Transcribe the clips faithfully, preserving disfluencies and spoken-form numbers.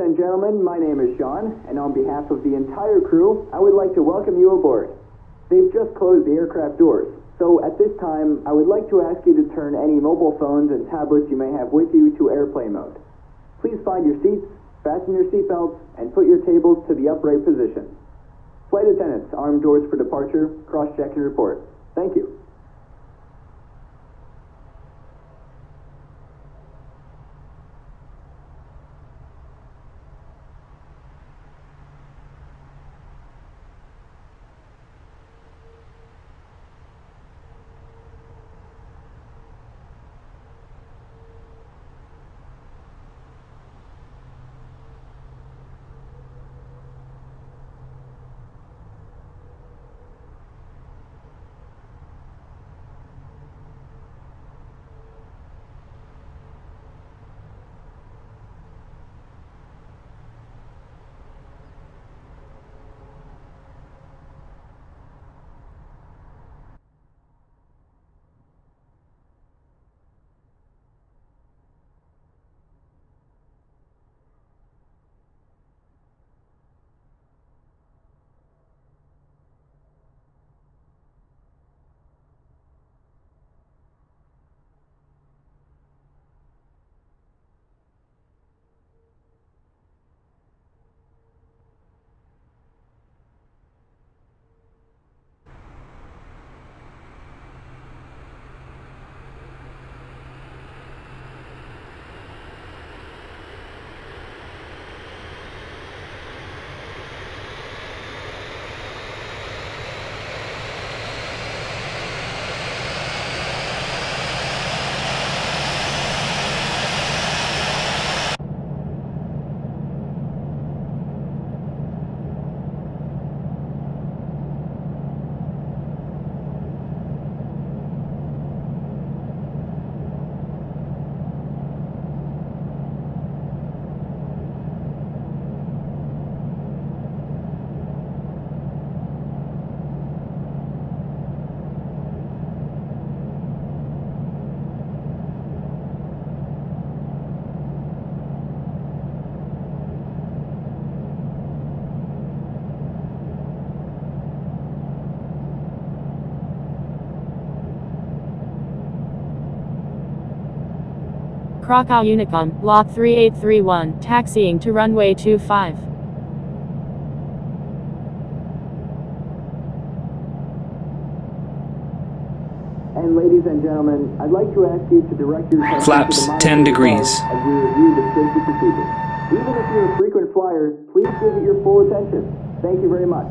and gentlemen, my name is Sean, and on behalf of the entire crew, I would like to welcome you aboard. They've just closed the aircraft doors, so at this time, I would like to ask you to turn any mobile phones and tablets you may have with you to airplane mode. Please find your seats, fasten your seatbelts, and put your tables to the upright position. Flight attendants, arm doors for departure, cross-check and report. Thank you. Krakow Unicom, Lot three eight three one, taxiing to runway two five. And ladies and gentlemen, I'd like to ask you to direct your attention Flaps to the ten degrees. As we review the safety procedures. Even if you're a frequent flyer, please give it your full attention. Thank you very much.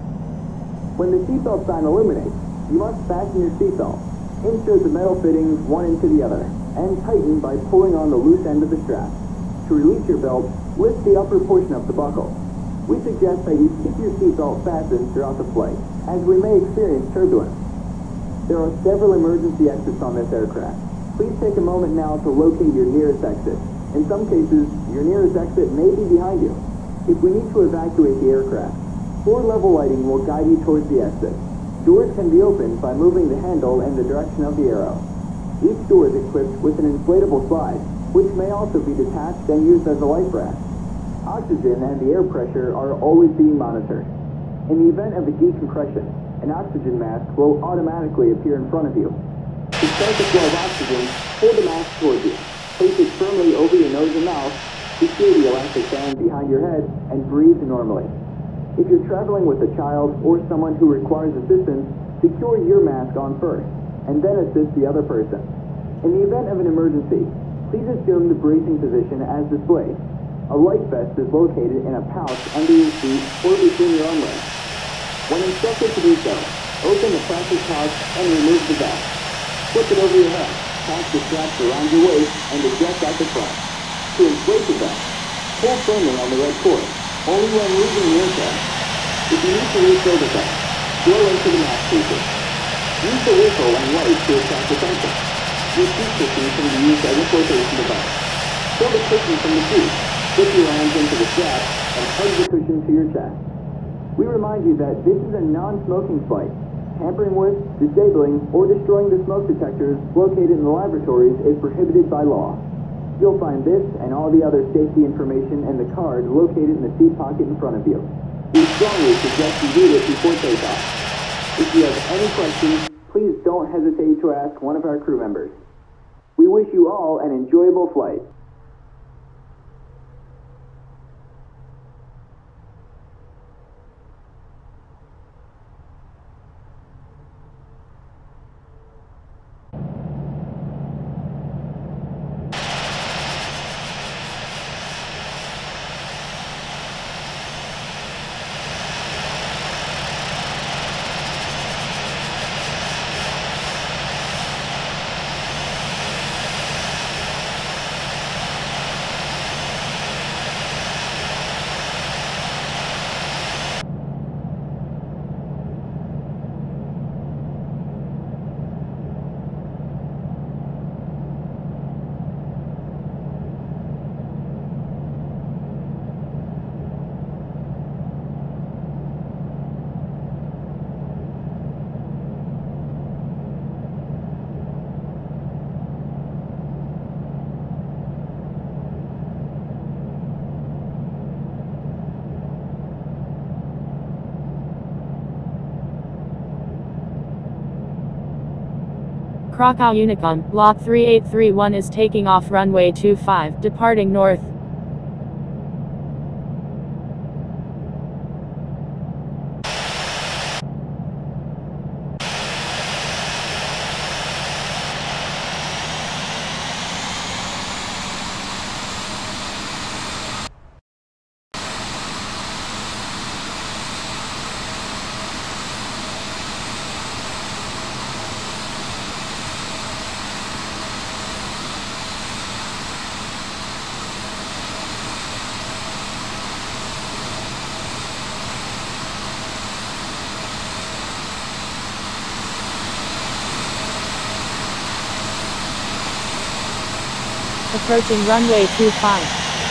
When the seatbelt sign illuminates, you must fasten your seatbelt. Insert the metal fittings one into the other, and tighten by pulling on the loose end of the strap. To release your belt, lift the upper portion of the buckle. We suggest that you keep your seatbelt fastened throughout the flight, as we may experience turbulence. There are several emergency exits on this aircraft. Please take a moment now to locate your nearest exit. In some cases, your nearest exit may be behind you. If we need to evacuate the aircraft, floor-level lighting will guide you towards the exit. Doors can be opened by moving the handle in the direction of the arrow. Each door is equipped with an inflatable slide, which may also be detached and used as a life raft. Oxygen and the air pressure are always being monitored. In the event of a decompression, an oxygen mask will automatically appear in front of you. To start the flow of oxygen, hold the mask towards you. Place it firmly over your nose and mouth, secure the elastic band behind your head, and breathe normally. If you're traveling with a child or someone who requires assistance, secure your mask on first, and then assist the other person. In the event of an emergency, please assume the bracing position as displayed. A life vest is located in a pouch under your seat or between your arm rests. When instructed to do so, open the plastic pouch and remove the vest. Flip it over your head, pass the straps around your waist, and eject at the front. To inflate the vest, pull firmly on the red cord, only when leaving the aircraft. If you need to refill the vest, blow into the mask pieces. Use the whistle and light to attract attention. Your seat cushion can be used as a flotation device. Pull the cushion from the seat, slip your hands into the strap, and hug the cushion to your chest. We remind you that this is a non-smoking flight. Tampering with, disabling, or destroying the smoke detectors located in the laboratories is prohibited by law. You'll find this and all the other safety information and the card located in the seat pocket in front of you. We strongly suggest you read it before takeoff. If you have any questions, please don't hesitate to ask one of our crew members. We wish you all an enjoyable flight. Krakow Unicon, Lot three eight three one is taking off runway two five, departing north. Approaching runway two five.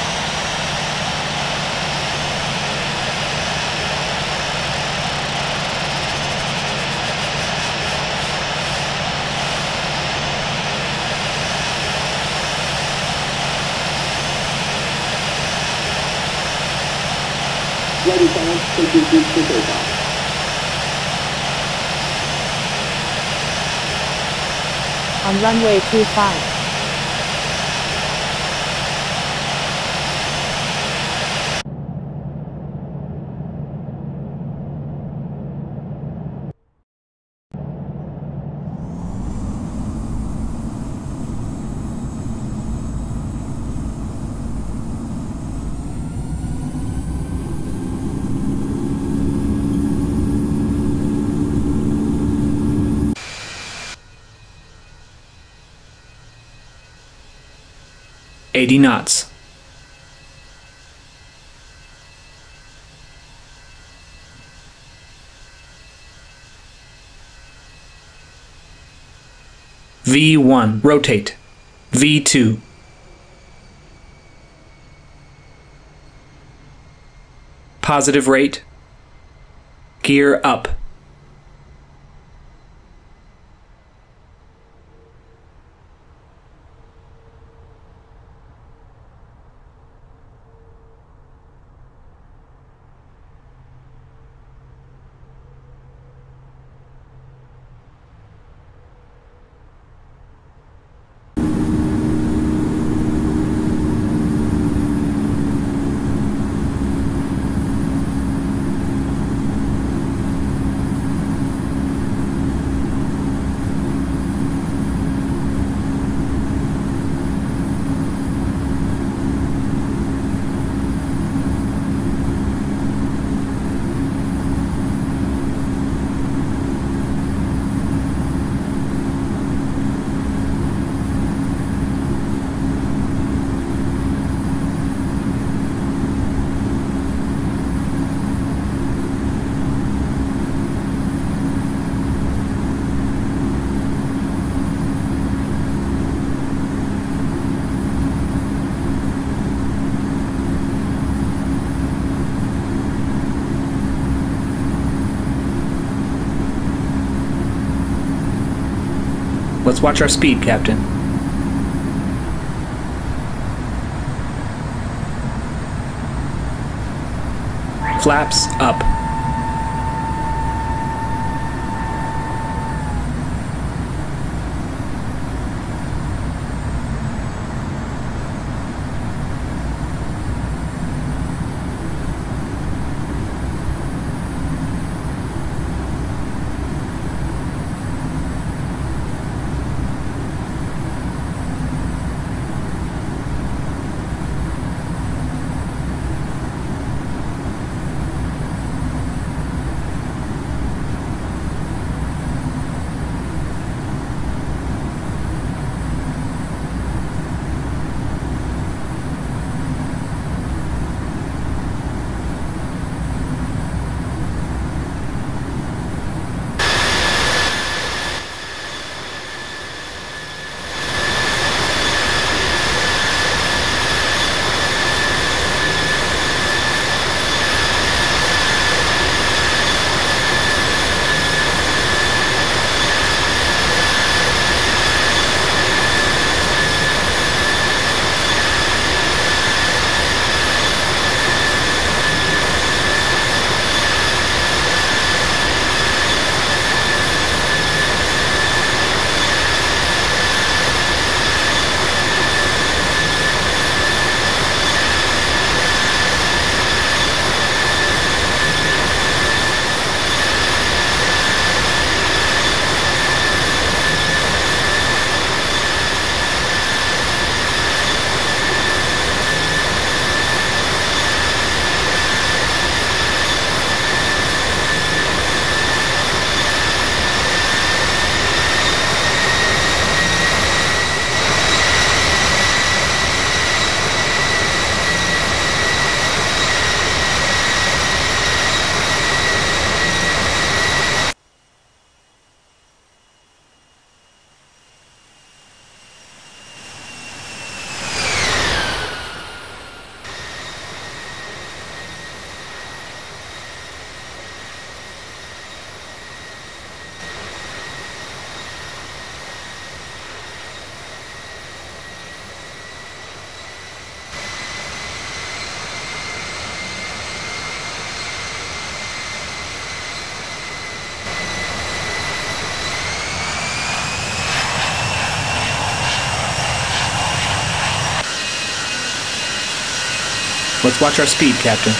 Flight attendants, take your seats for takeoff. On runway two five. eighty knots. V one, rotate. V two. Positive rate. Gear up. Let's watch our speed, Captain. Flaps up. Let's watch our speed, Captain.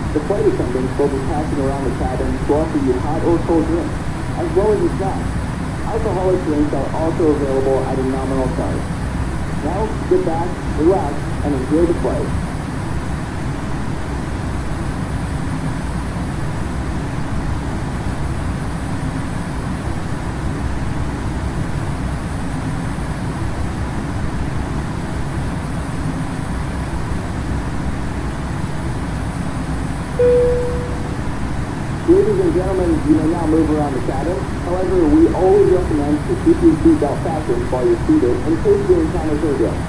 The flight attendants will be passing around the cabin to offer you hot or cold drinks, as well as a snack. Alcoholic drinks are also available at a nominal charge. Now, sit back, relax, and enjoy the flight. Ladies and gentlemen, you may now move around the cabin. However, we always recommend to keep your seatbelt fastened while you're seated in case you encounter turbulence.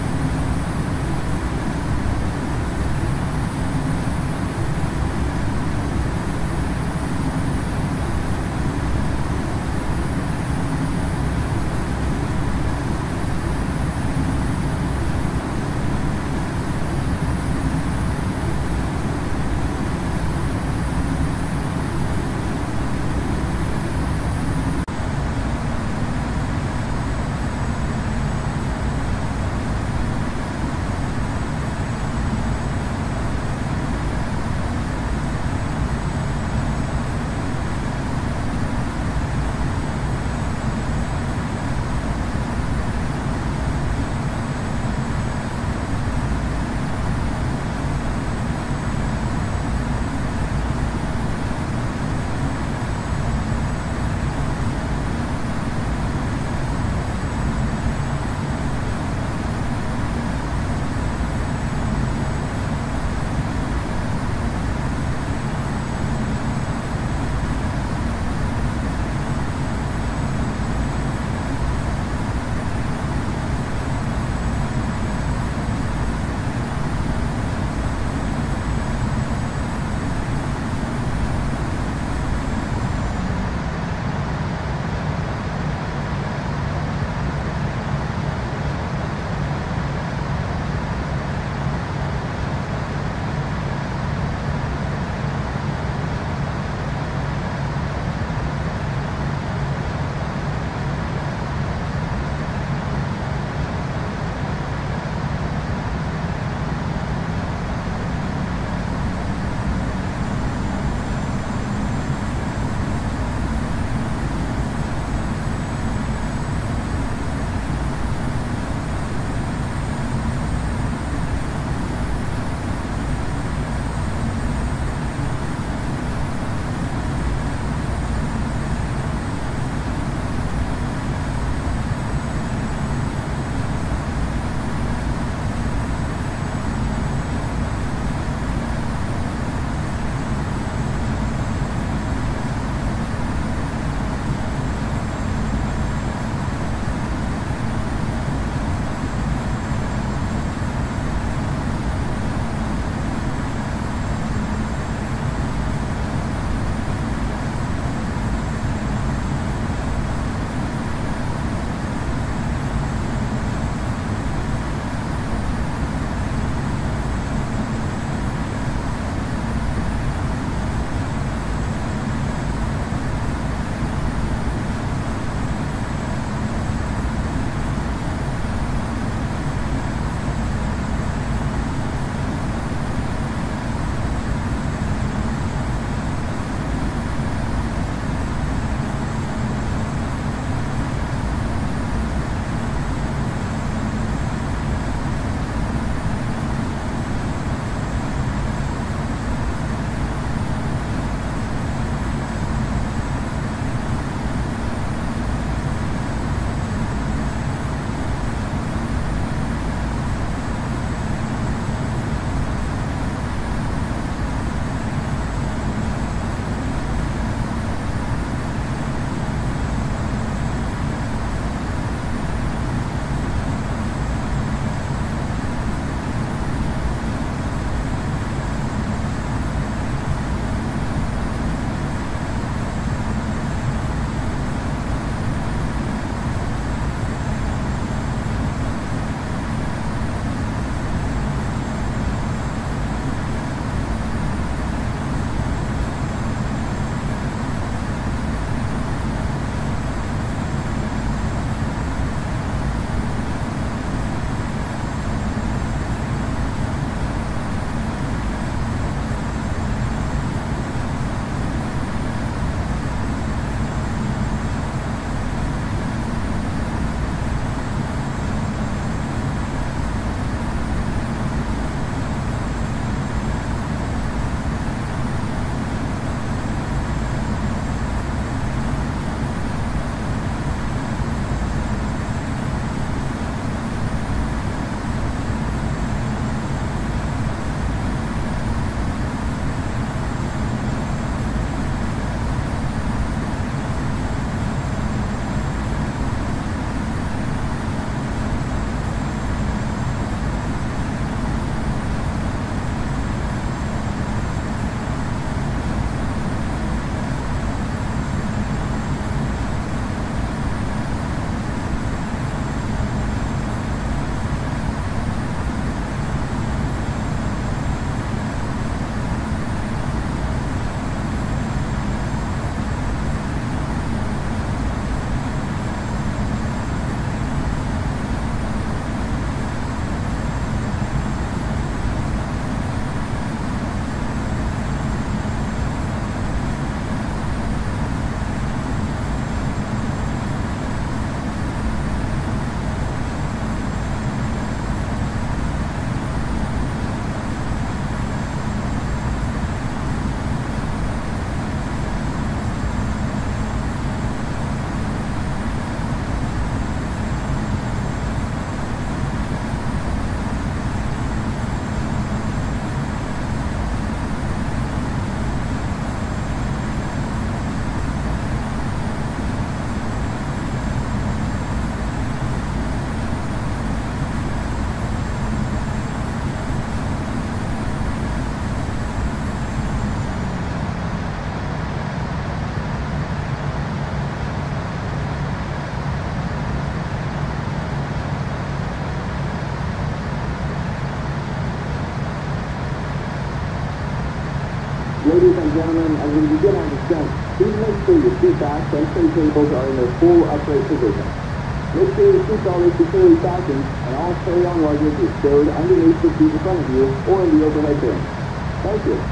and gentlemen, as we begin our descent, please make sure your seat backs and tray tables are in their full upright position. Make sure your seatbelt is securely fastened and all carry-on luggage is stowed underneath the seat in front of you or in the overhead bin. Thank you.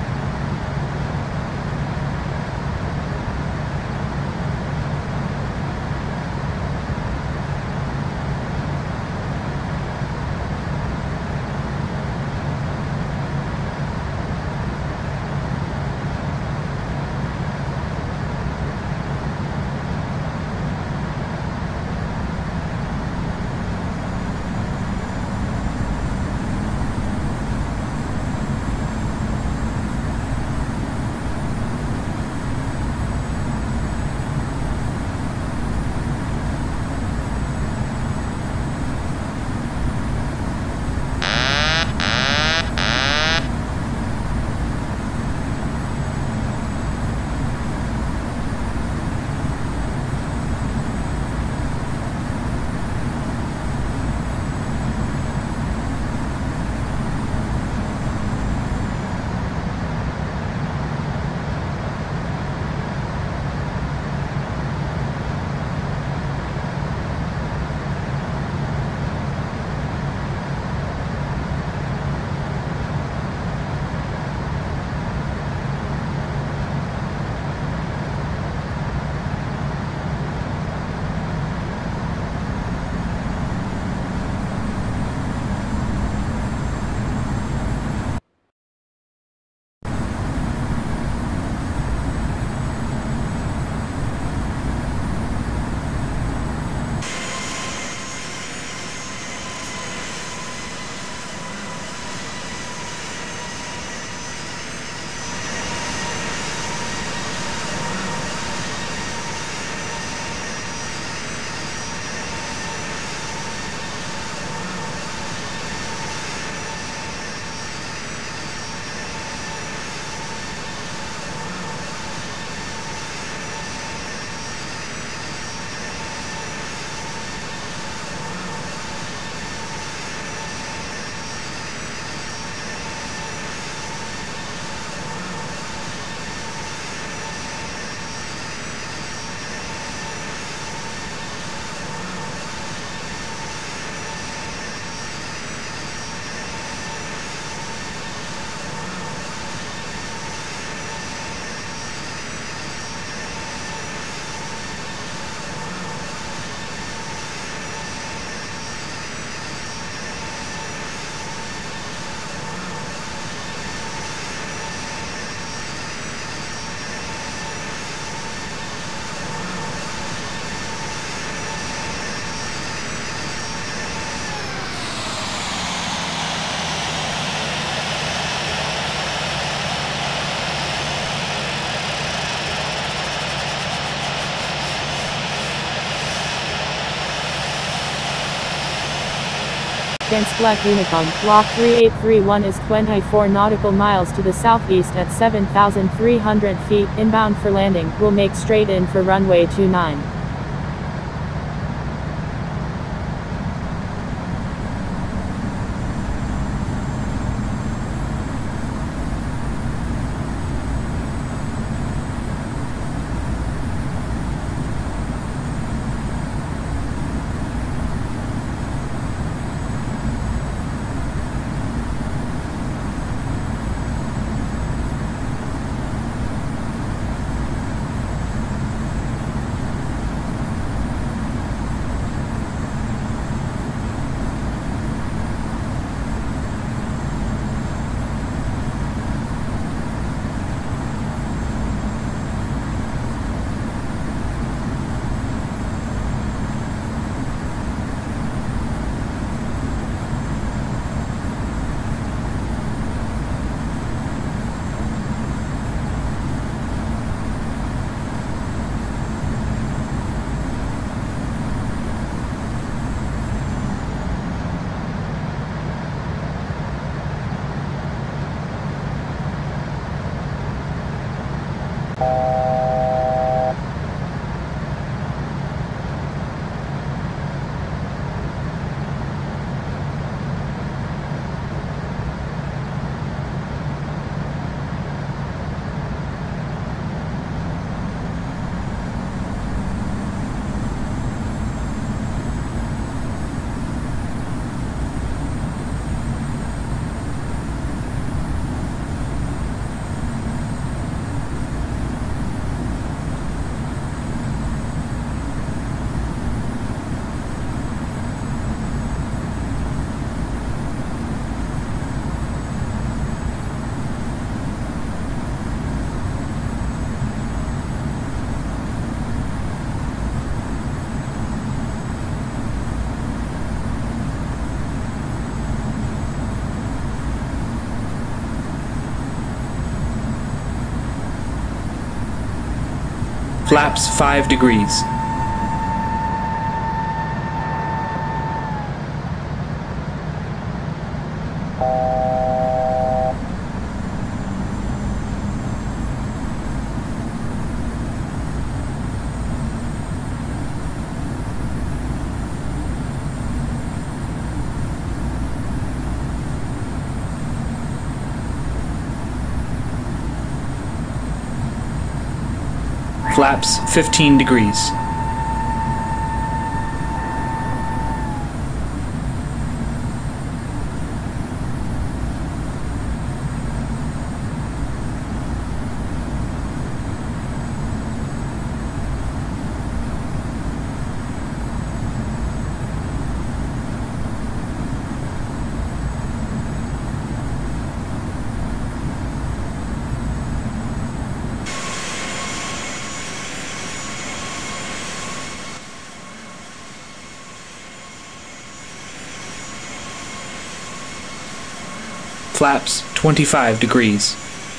Against Black Unicum, Block three eight three one is twenty-four nautical miles to the southeast at seven thousand three hundred feet, inbound for landing, will make straight in for runway two nine. Flaps five degrees. Flaps fifteen degrees. Flaps twenty-five degrees.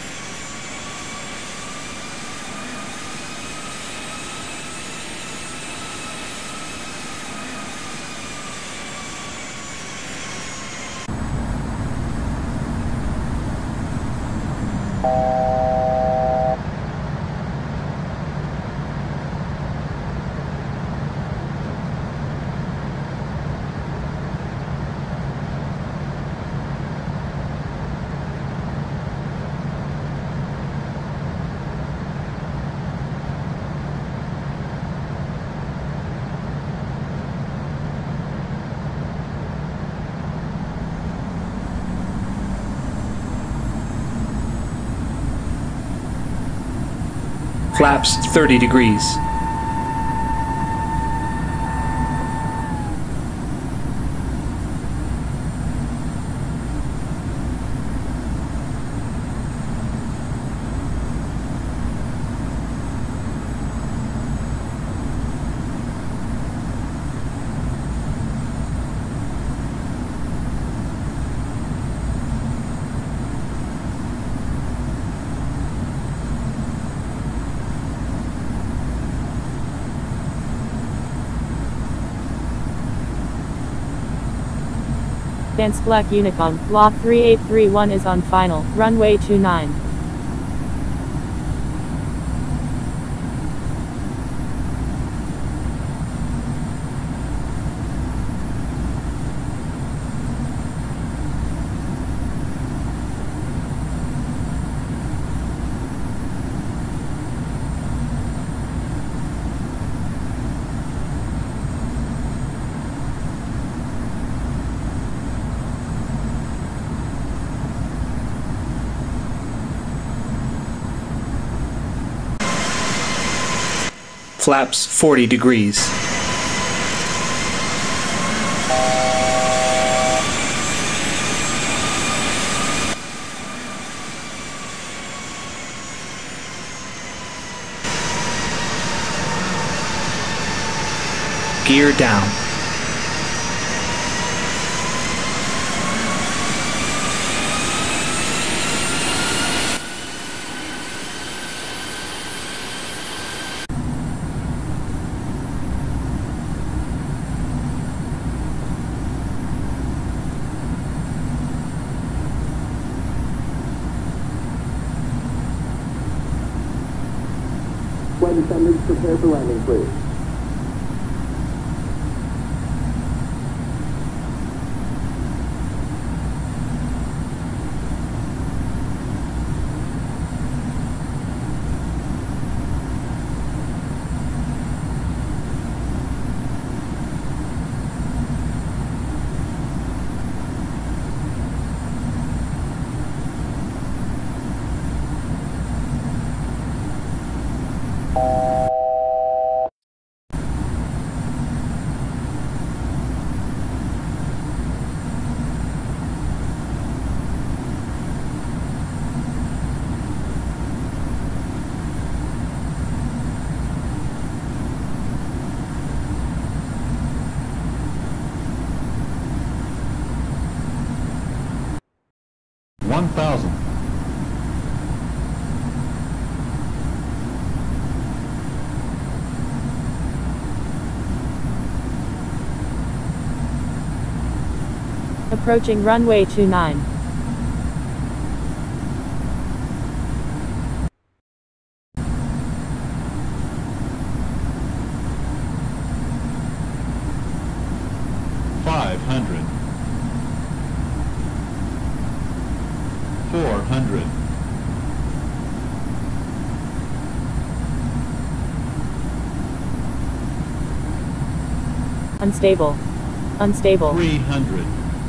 Flaps thirty degrees. Dansk Black Unicom, Block three eight three one is on final, runway two nine. Flaps forty degrees. Gear down. Flight attendants, prepare for landing, please. one thousand. Approaching runway two nine. Five hundred. Four hundred. Unstable. Unstable. Three hundred.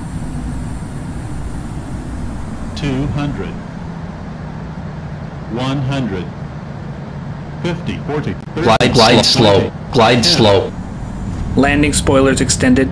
Two hundred. One hundred. Fifty, forty, thirty. Glide, glide slow. Glide slow. Landing spoilers extended.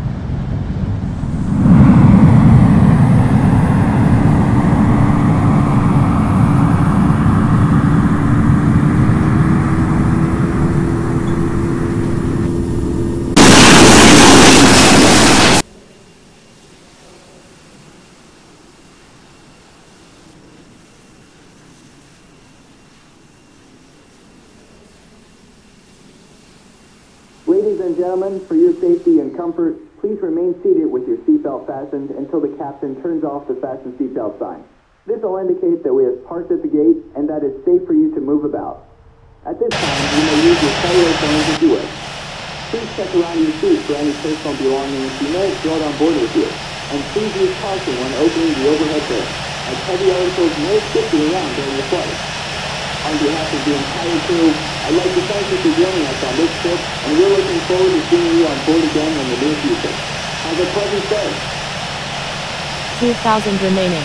Ladies and gentlemen, for your safety and comfort, please remain seated with your seatbelt fastened until the captain turns off the fasten seatbelt sign. This will indicate that we have parked at the gate and that it's safe for you to move about. At this time, you may use your cellular phones if you wish. Please check around your seat for any personal belongings you may have brought on board with you, and please use caution when opening the overhead bin, as heavy articles may shift you around during the flight. On behalf of the entire crew, I'd like to thank you for joining us on this trip, and we're looking forward to seeing you on board again in the near future. Have a pleasant day. two thousand remaining.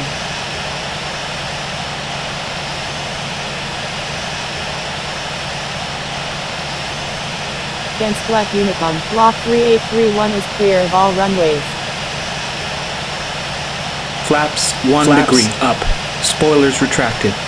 Against Black Unicorn, Block three eight three one is clear of all runways. Flaps one Flaps. degree up. Spoilers retracted.